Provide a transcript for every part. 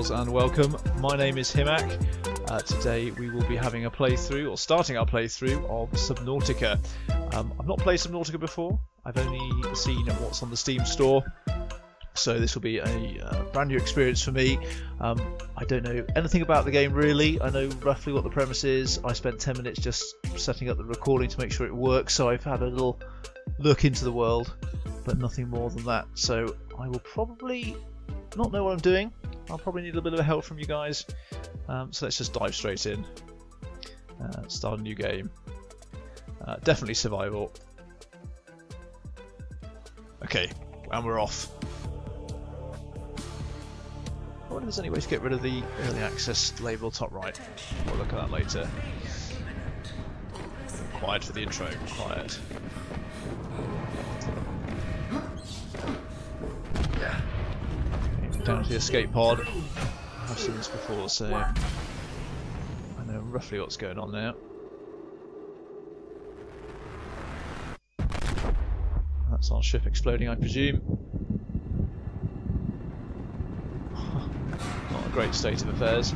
girls, and welcome. My name is Himak. Today we will be having a playthrough, or starting our playthrough, of Subnautica. I've not played Subnautica before. I've only seen what's on the Steam store, so this will be a brand new experience for me. I don't know anything about the game really. I know roughly what the premise is. I spent 10 minutes just setting up the recording to make sure it works, so I've had a little look into the world, but nothing more than that. So I will probably not know what I'm doing. I'll probably need a little bit of help from you guys. So let's just dive straight in. Start a new game. Definitely survival. Okay, and we're off. I wonder if there's any way to get rid of the early access label top right. We'll look at that later. Quiet for the intro. Quiet. Down to the escape pod. I've seen this before, so I know roughly what's going on now. That's our ship exploding, I presume. Not a great state of affairs.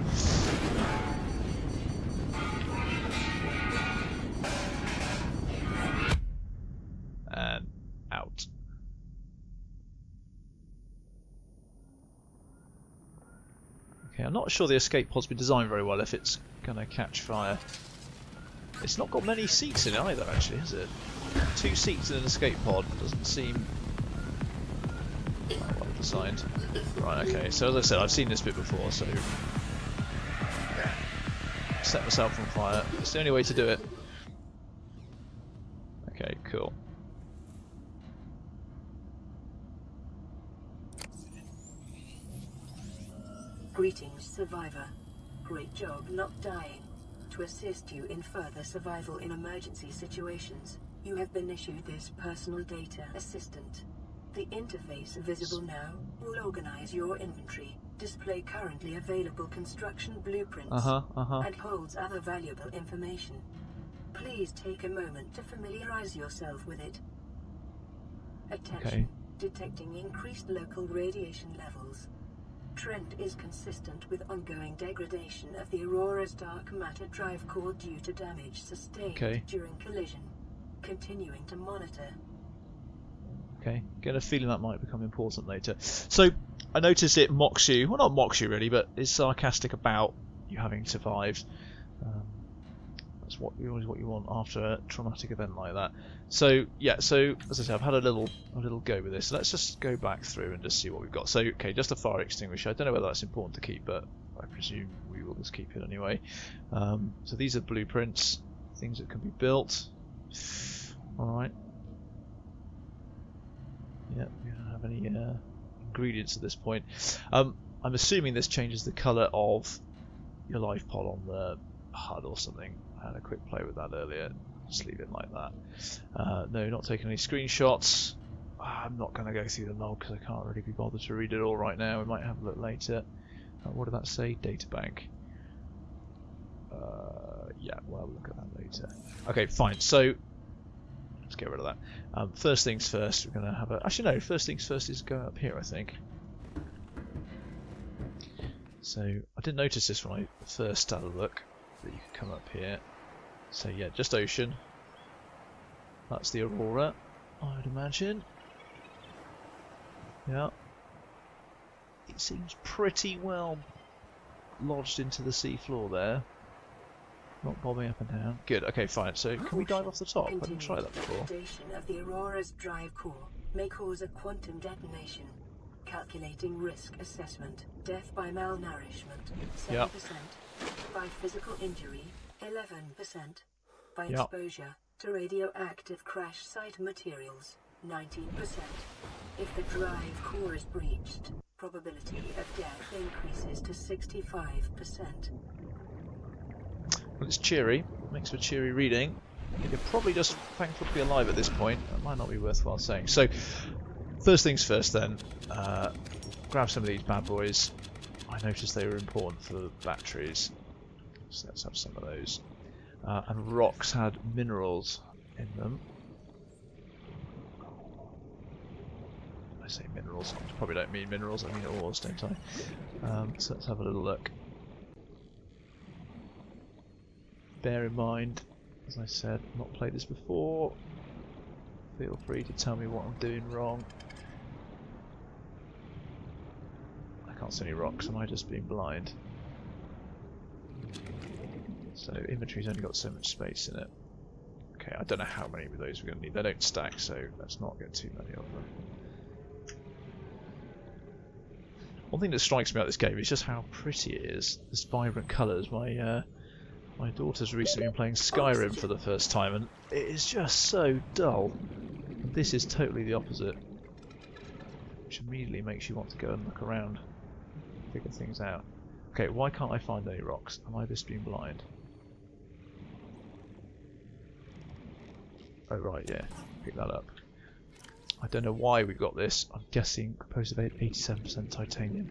And out. Okay, I'm not sure the escape pod's been designed very well if it's going to catch fire. It's not got many seats in it either, actually, has it? 2 seats in an escape pod doesn't seem well designed. Right, okay, so as I said, I've seen this bit before, so set myself on fire. It's the only way to do it. Okay, cool. Greetings, survivor. Great job not dying. To assist you in further survival in emergency situations, you have been issued this personal data assistant. The interface visible now will organize your inventory, display currently available construction blueprints, and holds other valuable information. Please take a moment to familiarize yourself with it. Attention. Okay. Detecting increased local radiation levels. Trend is consistent with ongoing degradation of the Aurora's dark matter drive core due to damage sustained during collision. Continuing to monitor. Okay, get a feeling that might become important later. So, I notice it mocks you, well not mocks you really, but is sarcastic about you having survived. That's always what you want after a traumatic event like that. So yeah, so as I said, I've had a little go with this. So let's just go back through and just see what we've got. So okay, just a fire extinguisher. I don't know whether that's important to keep, but I presume we will just keep it anyway. So these are blueprints, things that can be built. All right. Yeah, we don't have any ingredients at this point. I'm assuming this changes the colour of your life pod on the HUD or something. I had a quick play with that earlier. Just leave it like that. No, not taking any screenshots. I'm not going to go through the log because I can't really be bothered to read it all right now. We might have a look later. What did that say? Databank. Yeah, we'll look at that later. Okay, fine. So let's get rid of that. First things first, we're going to have a... Actually, no. First things first is go up here, I think. So I did notice this when I first had a look, that you could come up here. So yeah, just ocean. That's the Aurora, I would imagine. Yeah. It seems pretty well lodged into the sea floor there. Not bobbing up and down. Good, okay, fine. So can we dive off the top? I didn't try that before. Degradation of the Aurora's drive core may cause a quantum detonation. Calculating risk assessment. Death by malnourishment, 7%. By physical injury, 11%. By exposure to radioactive crash site materials, 19%. If the drive core is breached, probability of death increases to 65%. Well, it's cheery. Makes for cheery reading. You're probably just thankful to be alive at this point. That might not be worthwhile saying. So, first things first then. Grab some of these bad boys. I noticed they were important for the batteries. So let's have some of those. And rocks had minerals in them. I say minerals, I probably don't mean minerals, I mean ores, don't I? So let's have a little look. Bear in mind, as I said, I've not played this before. Feel free to tell me what I'm doing wrong. I can't see any rocks, am I just being blind? So inventory's only got so much space in it. Okay, I don't know how many of those we're going to need. They don't stack, so let's not get too many of them. One thing that strikes me about this game is just how pretty it is. This vibrant colours. My daughter's recently been playing Skyrim for the first time, and it is just so dull. And this is totally the opposite, which immediately makes you want to go and look around, figure things out. Okay, why can't I find any rocks? Am I just being blind? Oh right, yeah, pick that up. I don't know why we got this. I'm guessing composed of 87% titanium.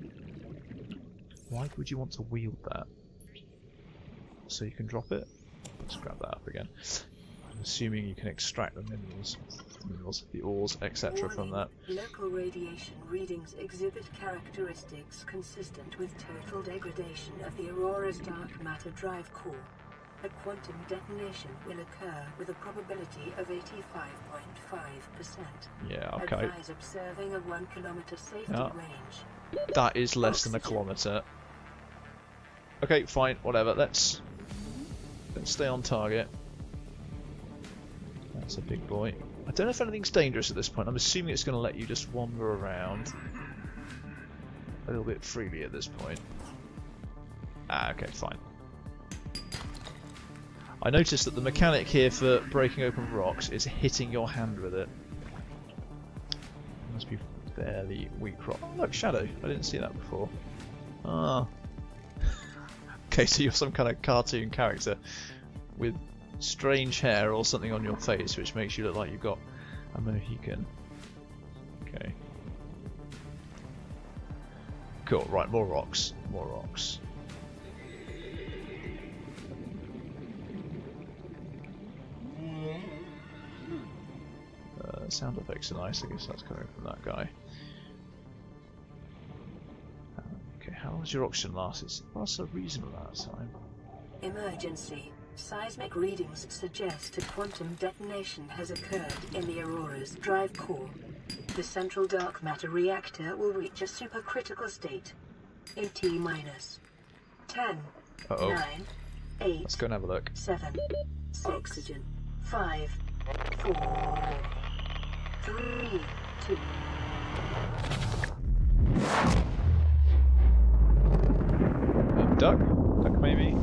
Why would you want to wield that? So you can drop it? Let's grab that up again. I'm assuming you can extract the minerals, the ores, etc. from that. Local radiation readings exhibit characteristics consistent with total degradation of the Aurora's dark matter drive core. A quantum detonation will occur with a probability of 85.5%. Yeah, okay. Advise observing a 1 kilometer safety range. That is less than a kilometer. Okay, fine, whatever. Let's stay on target. That's a big boy. I don't know if anything's dangerous at this point. I'm assuming it's going to let you just wander around a little bit freely at this point. Ah, okay, fine. I noticed that the mechanic here for breaking open rocks is hitting your hand with it. It must be fairly weak rock. Oh, look, shadow. I didn't see that before. Ah. Okay, so you're some kind of cartoon character with strange hair or something on your face, which makes you look like you've got a Mohican. Okay. Cool, right, more rocks. More rocks. Sound effects are nice, I guess that's coming from that guy. Okay, how long does your oxygen last? It lasts a reasonable amount of time. Emergency. Seismic readings suggest a quantum detonation has occurred in the Aurora's drive core. The central dark matter reactor will reach a supercritical state in T-minus 10, 9, 8, let's go and have a look. 7, 6, oxygen, 5, 4, 3, 2. Duck? Duck maybe?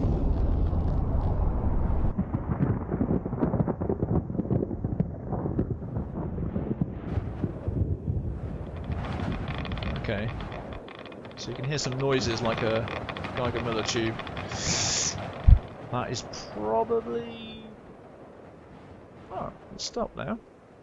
Okay. So you can hear some noises like a Geiger Miller tube. That is probably... Oh, it's stopped now.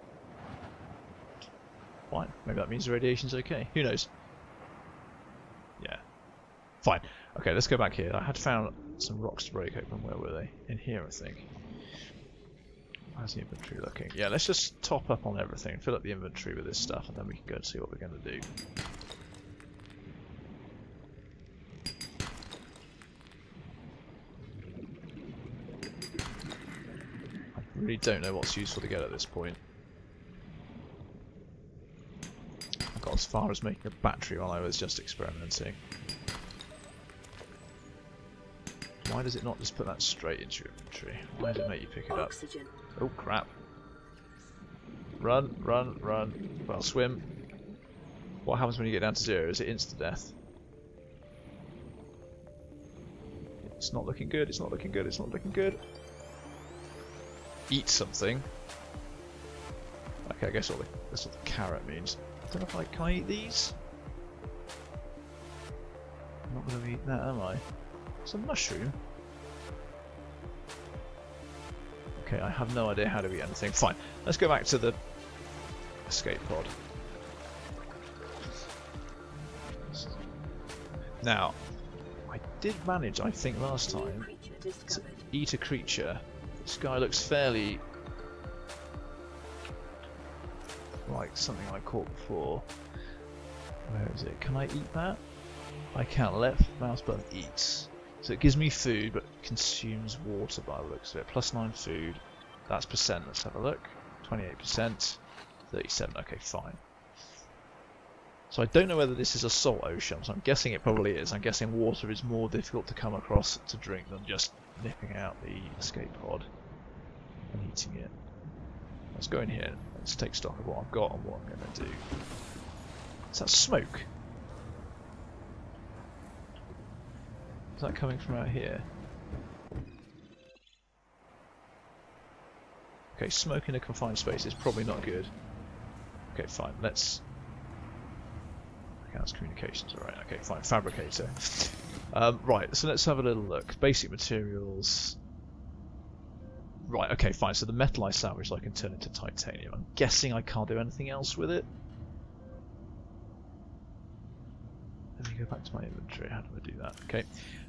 Fine. Maybe that means the radiation's okay. Who knows? Yeah. Fine. Okay, let's go back here. I had found some rocks to break open. Where were they? In here, I think. How's the inventory looking? Yeah, let's just top up on everything. Fill up the inventory with this stuff, and then we can go and see what we're going to do. I really don't know what's useful to get at this point. I got as far as making a battery while I was just experimenting. Why does it not just put that straight into your inventory? Why does it make you pick it up? Oxygen. Oh crap. Run, run, run. Well, swim. What happens when you get down to 0? Is it insta-death? It's not looking good, it's not looking good, it's not looking good. Eat something. Okay, I guess that's what the carrot means. I don't know if can I eat these? I'm not going to eat that, am I? It's a mushroom. Okay, I have no idea how to eat anything. Fine, let's go back to the escape pod. Now, I did manage, I think last time, to eat a creature. This guy looks fairly like something I caught before. Where is it? Can I eat that? I can. Left mouse button eats. So it gives me food but consumes water by the looks of it. +9 food. That's percent. Let's have a look. 28%. 37. Okay, fine. So I don't know whether this is a salt ocean, so I'm guessing it probably is. I'm guessing water is more difficult to come across to drink than just nipping out the escape pod and eating it. Let's go in here. Let's take stock of what I've got and what I'm going to do. Is that smoke? Is that coming from out here? Okay, smoke in a confined space is probably not good. Okay, fine. Let's... Okay, that's communications. Alright, okay, fine. Fabricator. Right, so let's have a little look. Basic materials... Right, okay, fine. So the metal I salvaged I can turn into titanium. I'm guessing I can't do anything else with it. Let me go back to my inventory. How do I do that? Okay.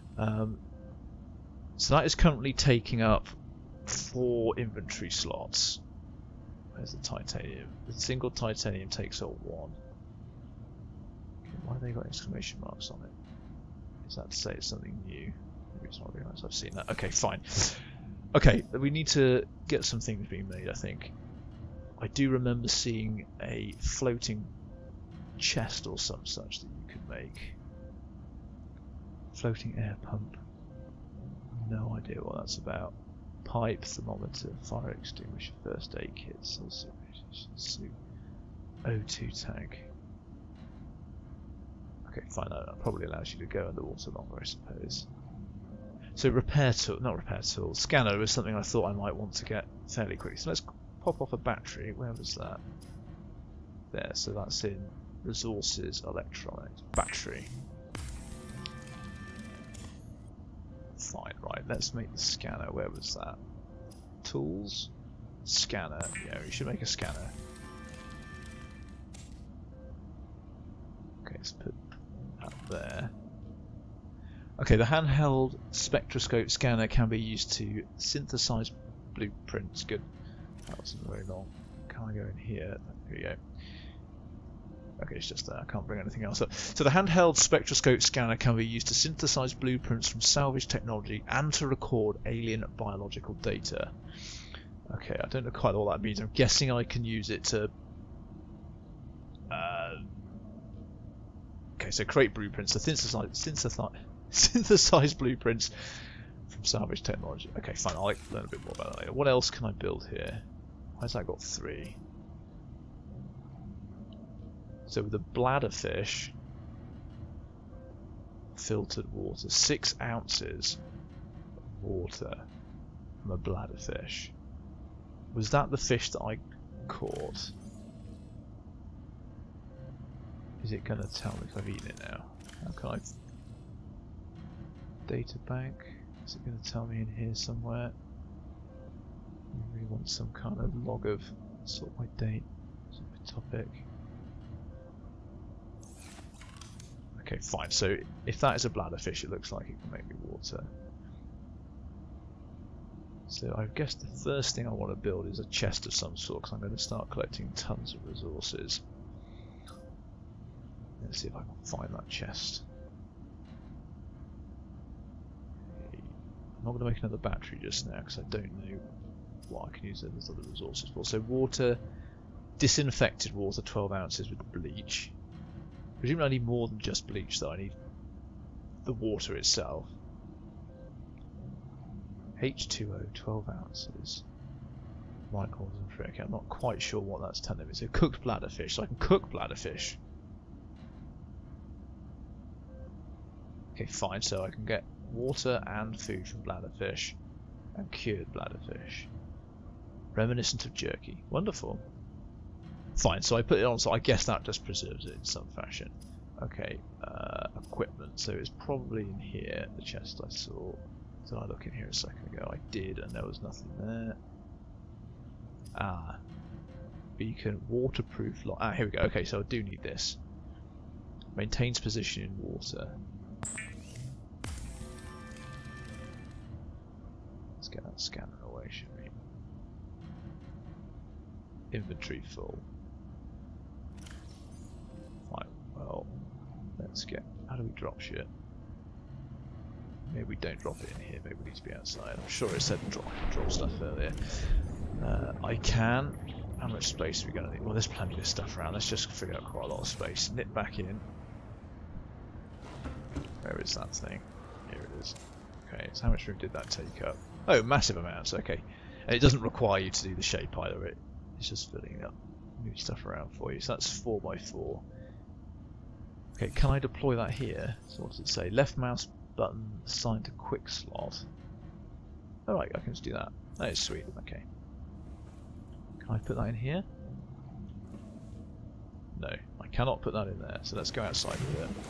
So that is currently taking up 4 inventory slots. Where's the titanium? The single titanium takes up 1. Okay, why have they got exclamation marks on it? Is that to say it's something new? Maybe it's not realised I've seen that. Okay, fine. Okay, we need to get some things being made, I think. I do remember seeing a floating chest or some such that you could make. Floating air pump. No idea what that's about. Pipe, thermometer, fire extinguisher, first aid kit, suit, O2 tank. Okay, fine, that probably allows you to go underwater longer, I suppose. So repair tool, not repair tool, scanner was something I thought I might want to get fairly quickly. So let's pop off a battery. Where was that? There, so that's in resources, electronics, battery. Fine, right, let's make the scanner. Where was that? Tools? Scanner. Yeah, we should make a scanner. Okay, let's put that there. Okay, the handheld spectroscope scanner can be used to synthesize blueprints. Good. That wasn't very long. Can I go in here? Here we go. Okay, it's just there. I can't bring anything else up. So the handheld spectroscope scanner can be used to synthesize blueprints from salvage technology and to record alien biological data. Okay, I don't know quite what that means. I'm guessing I can use it to... Okay, so create blueprints to synthesize blueprints from salvage technology. Okay, fine. I'll learn a bit more about that later. What else can I build here? Why's that got 3? So with a bladderfish, filtered water, 6 ounces of water from a bladderfish. Was that the fish that I caught? Is it going to tell me if I've eaten it now? How can I... Data bank? Is it going to tell me in here somewhere? I really want some kind of log of sort by date, sort by topic. Okay, fine. So if that is a bladderfish, it looks like it can make me water. So I guess the first thing I want to build is a chest of some sort, because I'm going to start collecting tons of resources. Let's see if I can find that chest. I'm not going to make another battery just now, because I don't know what I can use those other resources for. So water, disinfected water, 12 ounces with bleach. Presumably I need more than just bleach though, I need the water itself. H2O, 12 ounces. Microns and free. Okay, I'm not quite sure what that's telling me. So cooked bladderfish, so I can cook bladderfish. Okay, fine, so I can get water and food from bladderfish and cured bladderfish. Reminiscent of jerky. Wonderful. Fine, so I put it on, so I guess that just preserves it in some fashion. Okay, equipment. So it's probably in here, the chest I saw. Did I look in here a second ago? I did, and there was nothing there. Ah. Beacon, waterproof lock. Ah, here we go. Okay, so I do need this. Maintains position in water. Let's get that scanner away, shall we? Inventory full. Let's get. How do we drop shit? Maybe we don't drop it in here. Maybe we need to be outside. I'm sure it said drop stuff earlier. I can. How much space are we going to need? Well, there's plenty of stuff around. Let's just figure out quite a lot of space. Nip back in. Where is that thing? Here it is. Okay, so how much room did that take up? Oh, massive amounts. Okay, and it doesn't require you to do the shape either. It's just filling up new stuff around for you. So that's 4x4. Okay, can I deploy that here? So what does it say? Left mouse button assigned to quick slot. Alright, I can just do that. That is sweet. Okay. Can I put that in here? No, I cannot put that in there. So let's go outside with it.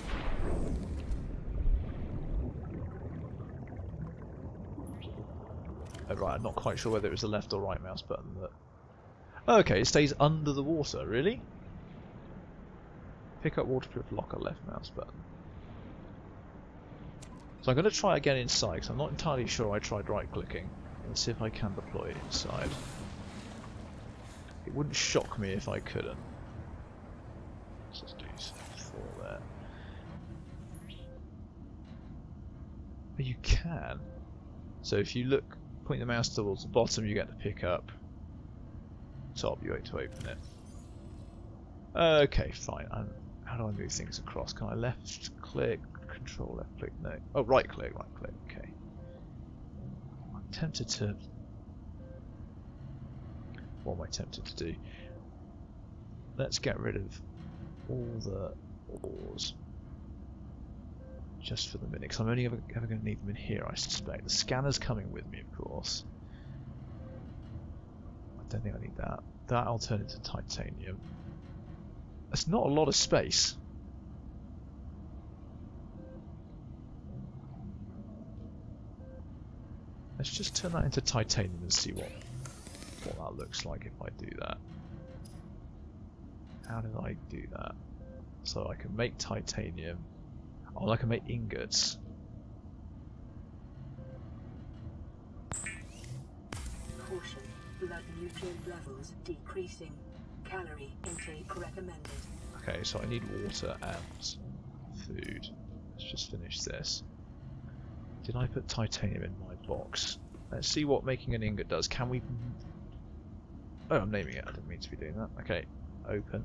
Oh, right, I'm not quite sure whether it was the left or right mouse button that... Okay, it stays under the water, really? Pick up waterproof locker, left mouse button. So I'm going to try again inside, because I'm not entirely sure I tried right clicking. Let's see if I can deploy it inside. It wouldn't shock me if I couldn't. Let's just do 4 there. But you can. So if you look, point the mouse towards the bottom, you get to pick up. Top, you wait to open it. Okay, fine. How do I move things across? Can I left click, control left click? No. Oh, right click, okay. I'm tempted to... What am I tempted to do? Let's get rid of all the ores. Just for the minute, because I'm only ever going to need them in here, I suspect. The scanner's coming with me, of course. I don't think I need that. That I'll turn into titanium. That's not a lot of space. Let's just turn that into titanium and see what that looks like if I do that. How did I do that? So I can make titanium. Oh, I can make ingots. Caution. Blood nutrient levels decreasing. Calorie intake recommended. Okay, so I need water and food. Let's just finish this. Did I put titanium in my box? Let's see what making an ingot does. Can we... Oh, I'm naming it. I didn't mean to be doing that. Okay, open.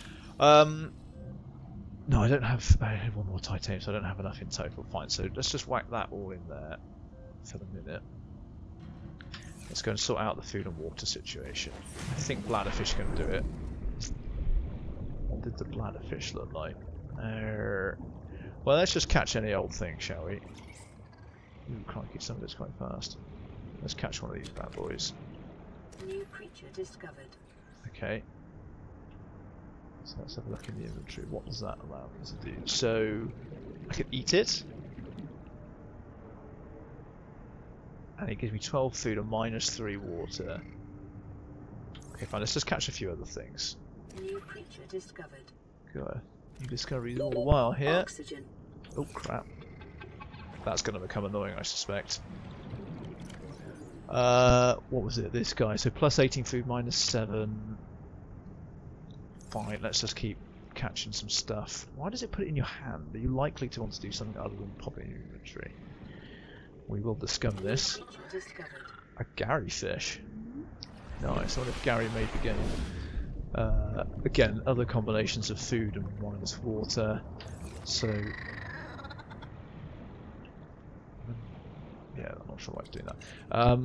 No, I don't have... I have one more titanium, so I don't have enough in total. Fine, so let's just whack that all in there for the minute. Let's go and sort out the food and water situation. I think bladderfish are going to do it. What did the bladderfish look like? Well, let's just catch any old thing, shall we? Ooh, crikey, some of it's quite fast. Let's catch one of these bad boys. New creature discovered. Okay. So let's have a look in the inventory. What does that allow me to do? So, I can eat it. And it gives me 12 food and -3 water. Okay, fine. Let's just catch a few other things. New creature discovered. Got new discoveries all the while here. Oxygen. Oh crap. That's going to become annoying, I suspect. What was it? This guy. So plus 18 food, -7. Fine, let's just keep catching some stuff. Why does it put it in your hand? Are you likely to want to do something other than pop it in your inventory? We will discover this. A Gary fish. Nice. I wonder if Gary made the game. Again, other combinations of food and -water. So, yeah, I'm not sure why it's doing that.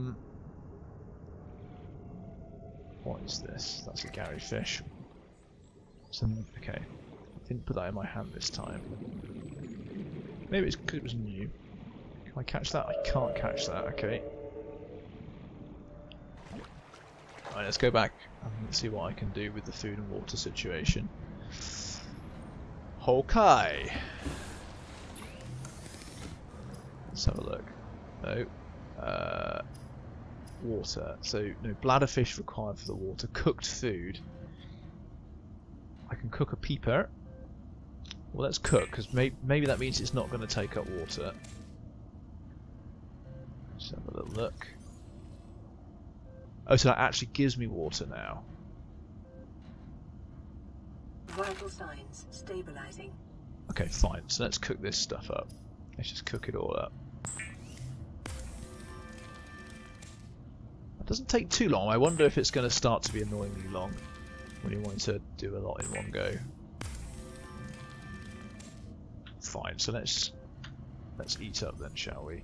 What is this? That's a Gary fish. Okay, didn't put that in my hand this time. Maybe it's because it was new. Can I catch that? I can't catch that. Okay. Alright, let's go back and see what I can do with the food and water situation. Okay. Let's have a look. No. Water. So, no, bladderfish required for the water. Cooked food. I can cook a peeper. Well, let's cook, because maybe that means it's not going to take up water. Let's have a little look. Oh, so that actually gives me water now. Vital signs stabilizing. Okay, fine. So let's cook this stuff up. Let's just cook it all up. It doesn't take too long. I wonder if it's going to start to be annoyingly long when you want to do a lot in one go. Fine. So let's eat up then, shall we?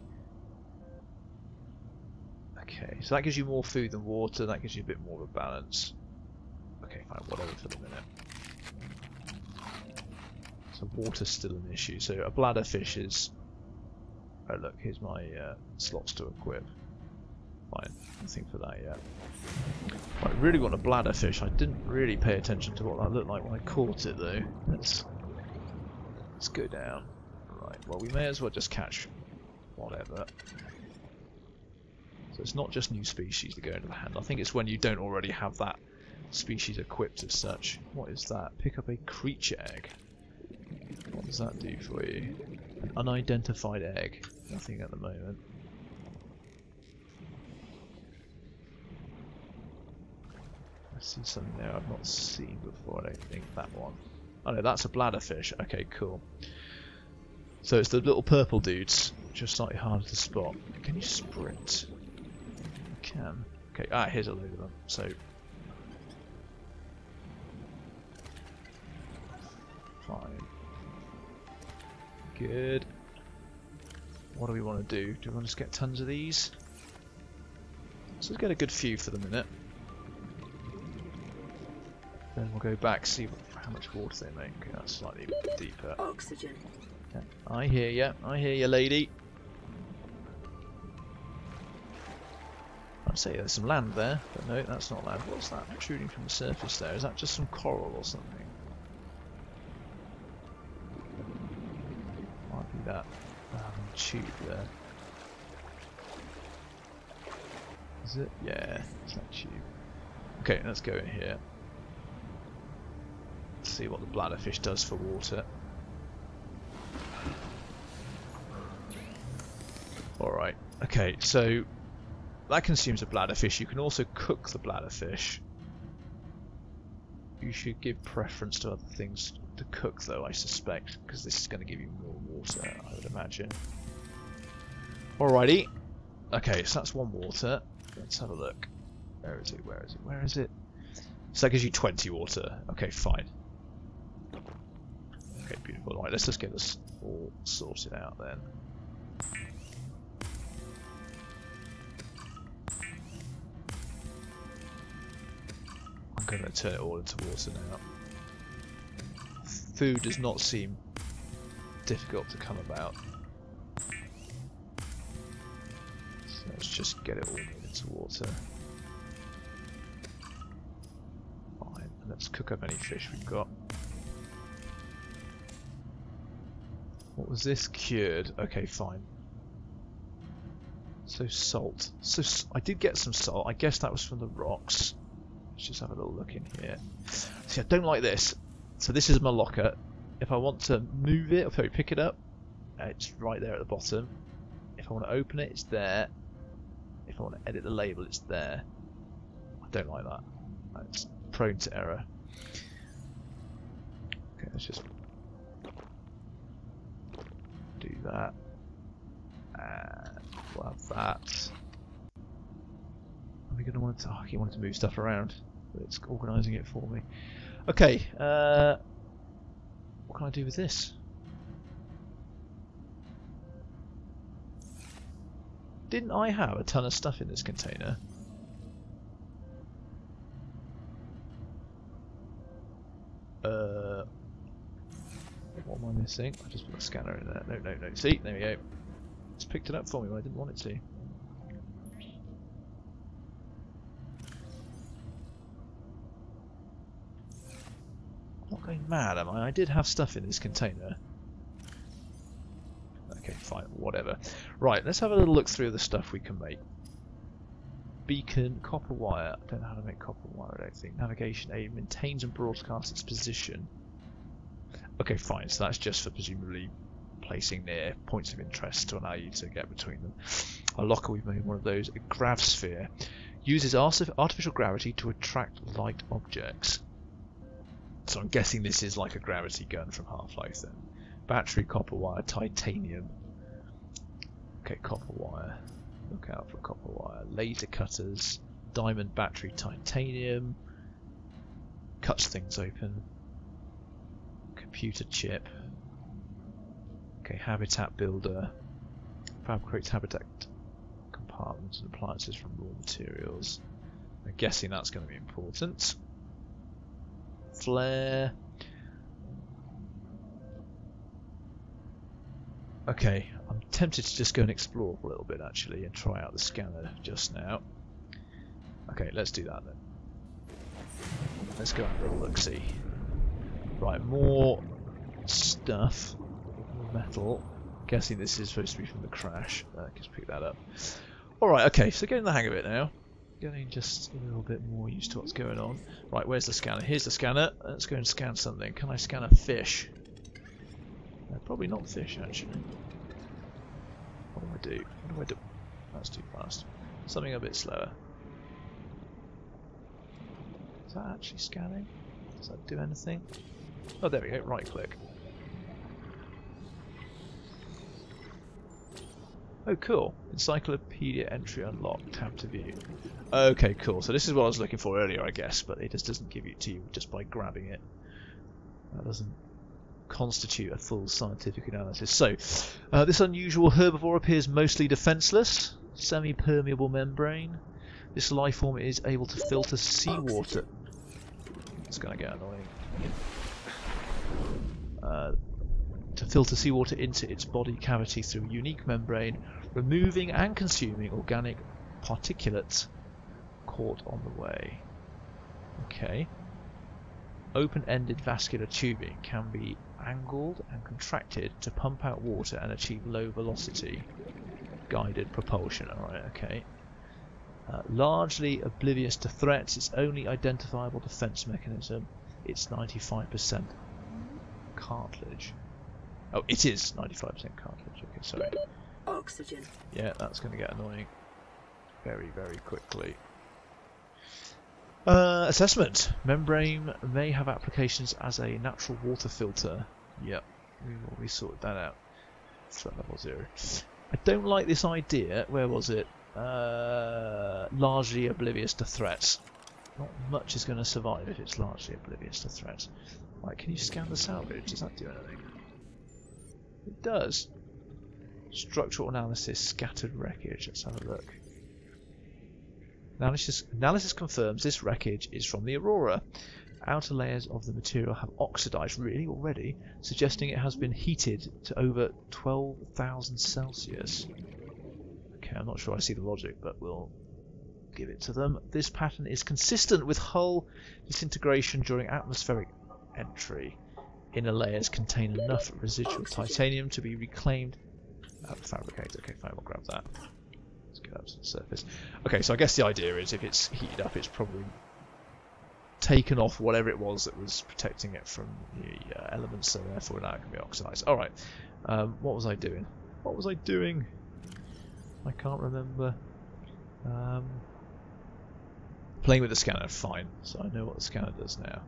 Okay. So that gives you more food than water. That gives you a bit more of a balance. Okay, fine. Whatever for the minute. So water's still an issue. So a bladder fish is... Oh look, here's my slots to equip. Fine, nothing for that yet. I really want a bladder fish. I didn't really pay attention to what that looked like when I caught it though. Let's go down. Right, well we may as well just catch whatever. So it's not just new species that go into the hand. I think it's when you don't already have that species equipped as such. What is that? Pick up a creature egg. What does that do for you? An unidentified egg. Nothing at the moment. I see something there I've not seen before, I don't think. That one. Oh no, that's a bladder fish. Okay, cool. So it's the little purple dudes, which are slightly harder to spot. Can you sprint? You can. Okay, here's a load of them. So... Fine. Good. What do we want to do? Do we want to just get tons of these? So let's get a good few for the minute. Then we'll go back, see how much water they make. Okay, that's slightly deeper. Oxygen. Yeah, I hear you. I hear you, lady. I'd say there's some land there, but no, that's not land. What's that protruding from the surface there? Is that just some coral or something? Might be that tube there. Is it? Yeah, it's that tube. Okay, let's go in here. Let's see what the bladderfish does for water. Alright, okay, so that consumes a bladderfish. You can also cook the bladderfish. You should give preference to other things to cook though, I suspect, because this is going to give you more water, I would imagine. Alrighty. Okay, so that's one water. Let's have a look. Where is it? Where is it? Where is it? So that gives you 20 water. Okay, fine. Okay, beautiful. Alright, let's just get this all sorted out then. I'm going to turn it all into water now. Food does not seem difficult to come about. So let's just get it all into water. Fine, and let's cook up any fish we've got. What was this? Cured. Okay, fine. So salt. So I did get some salt. I guess that was from the rocks. Let's just have a little look in here. See, I don't like this. So this is my locker. If I want to move it, or sorry, pick it up, it's right there at the bottom. If I want to open it, it's there. If I want to edit the label, it's there. I don't like that. It's prone to error. Okay, let's just do that. And we'll have that. Are we going to want to... Oh, I keep wanting to move stuff around, but it's organising it for me. Okay, what can I do with this? Didn't I have a ton of stuff in this container? What am I missing? I just put a scanner in there. No, no, no. See, there we go. It's picked it up for me when I didn't want it to. I'm not going mad, am I? I did have stuff in this container. Okay, fine, whatever. Right, let's have a little look through the stuff we can make. Beacon, copper wire. I don't know how to make copper wire, I don't think. Navigation aid maintains and broadcasts its position. Okay, fine, so that's just for presumably placing near points of interest to allow you to get between them. A locker, we've made one of those. A grav sphere. Uses artificial gravity to attract light objects. So I'm guessing this is like a gravity gun from Half-Life then. Battery, copper wire, titanium. Okay, copper wire. Look out for copper wire. Laser cutters, diamond battery, titanium. Cuts things open. Computer chip. Okay, habitat builder. Fabricates habitat compartments and appliances from raw materials. I'm guessing that's going to be important. Flare. Okay, I'm tempted to just go and explore a little bit actually and try out the scanner just now. Okay, let's do that then. Let's go and have a look-see. Right, more stuff. Metal. Guessing this is supposed to be from the crash. Just pick that up. Alright, okay, so getting the hang of it now. Getting just a little bit more used to what's going on. Right, where's the scanner? Here's the scanner. Let's go and scan something. Can I scan a fish? Probably not fish, actually. What do I do? What do I do? That's too fast. Something a bit slower. Is that actually scanning? Does that do anything? Oh, there we go. Right click. Oh, cool. Encyclopedia entry unlocked. Tab to view. Okay, cool. So this is what I was looking for earlier, I guess, but it just doesn't give it to you just by grabbing it. That doesn't constitute a full scientific analysis. So, this unusual herbivore appears mostly defenseless. Semi-permeable membrane. This life form is able to filter seawater. It's going to get annoying. To filter seawater into its body cavity through a unique membrane, removing and consuming organic particulates caught on the way. Okay. Open-ended vascular tubing can be angled and contracted to pump out water and achieve low velocity guided propulsion. Alright, okay. Largely oblivious to threats, its only identifiable defense mechanism, it's 95% cartilage. Oh, it is 95% cartilage. Okay, sorry. Oxygen. Yeah, that's going to get annoying very, very quickly. Assessment. Membrane may have applications as a natural water filter. Yep, we've already sorted that out. Threat level 0. I don't like this idea. Where was it? Largely oblivious to threats. Not much is going to survive if it's largely oblivious to threats. Right, can you scan the salvage? Does that do anything? It does. Structural analysis, scattered wreckage. Let's have a look. Analysis confirms this wreckage is from the Aurora. Outer layers of the material have oxidized really already, suggesting it has been heated to over 12,000 Celsius. Okay, I'm not sure I see the logic, but we'll give it to them. This pattern is consistent with hull disintegration during atmospheric entry. Inner layers contain enough residual titanium to be reclaimed at the fabricator. Okay, fine, we'll grab that. Let's get up to the surface. Okay, so I guess the idea is if it's heated up, it's probably taken off whatever it was that was protecting it from the elements, so therefore now it can be oxidized. Alright, what was I doing? What was I doing? I can't remember. Playing with the scanner, fine. So I know what the scanner does now.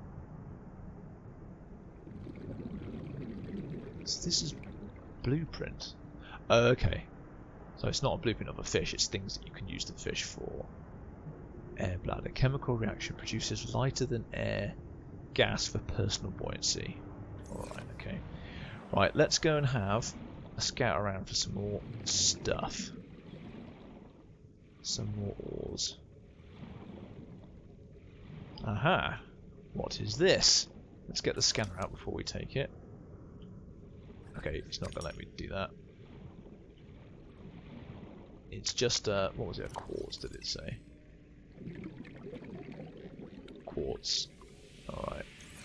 So this is blueprint. Okay. So it's not a blueprint of a fish, it's things that you can use the fish for. Air bladder. Chemical reaction produces lighter than air gas for personal buoyancy. Alright, okay. Right, let's go and have a scout around for some more stuff. Some more ores. Aha! What is this? Let's get the scanner out before we take it. Okay, it's not going to let me do that. It's just, what was it, a quartz, did it say? Quartz. Alright.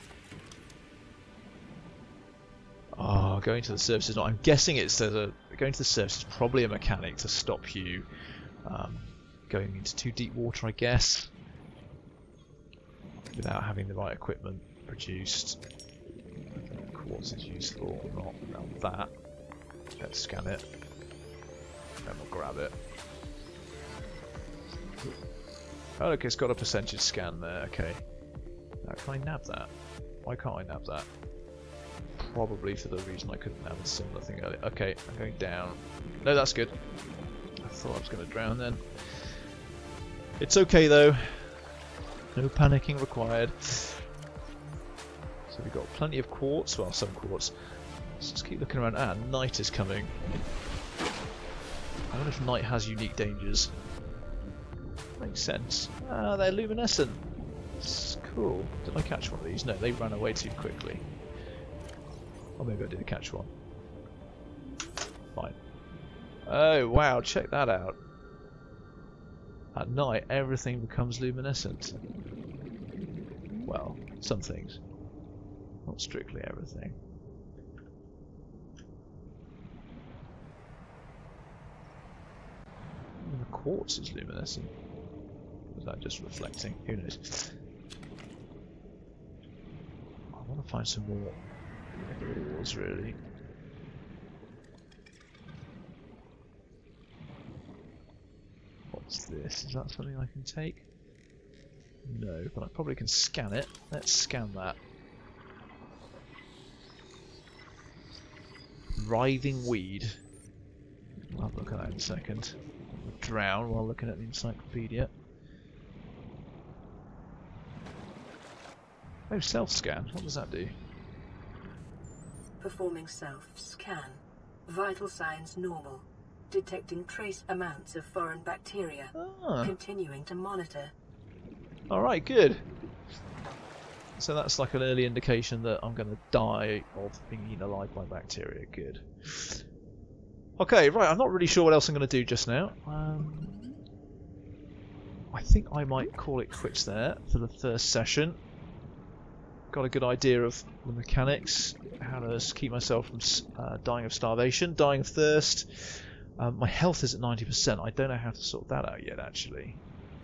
Oh, going to the surface is not. I'm guessing it's going to the surface is probably a mechanic to stop you going into too deep water, I guess, without having the right equipment produced. Quartz is useful or not. Now that. Let's scan it. Then we'll grab it. Oh, look, it's got a percentage scan there. Okay. Now, can I nab that? Why can't I nab that? probably for the reason I couldn't have a similar thing earlier. Okay, I'm going down. No, that's good. I thought I was going to drown then. It's okay though. No panicking required. So we've got plenty of quartz, well, some quartz. Let's just keep looking around. Ah, night is coming. I wonder if night has unique dangers. Makes sense. Ah, they're luminescent. It's cool. Did I catch one of these? No, they ran away too quickly. Or maybe I didn't catch one. Fine. Oh, wow, check that out. At night, everything becomes luminescent. Well, some things. Not strictly everything. Even the quartz is luminescent. Or is that just reflecting? Who knows? I want to find some more ores, really. What's this? Is that something I can take? No, but I probably can scan it. Let's scan that. Writhing weed. I'll have a look at that in a second. I'll drown while looking at the encyclopedia. Oh, self-scan. What does that do? Performing self-scan. Vital signs normal. Detecting trace amounts of foreign bacteria. Ah. Continuing to monitor. Alright, good. So that's like an early indication that I'm going to die of being eaten alive by bacteria. Good. Okay, right, I'm not really sure what else I'm going to do just now. I think I might call it quits there for the first session. Got a good idea of the mechanics, how to keep myself from dying of starvation, dying of thirst. My health is at 90%. I don't know how to sort that out yet, actually.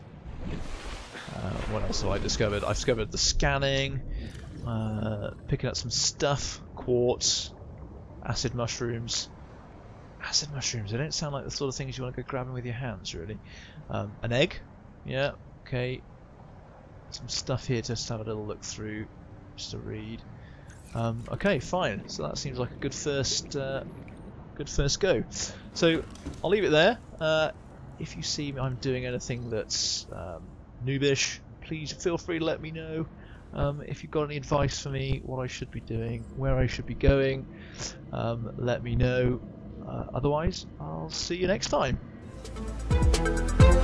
What else have I discovered? I've discovered the scanning, picking up some stuff, quartz, acid mushrooms. Acid mushrooms, they don't sound like the sort of things you want to go grabbing with your hands, really. An egg, yeah, okay. Some stuff here just to have a little look through, just to read. Okay, fine. So that seems like a good first go. So I'll leave it there. If you see I'm doing anything that's noobish, please feel free to let me know. If you've got any advice for me, what I should be doing, where I should be going, let me know. Otherwise, I'll see you next time.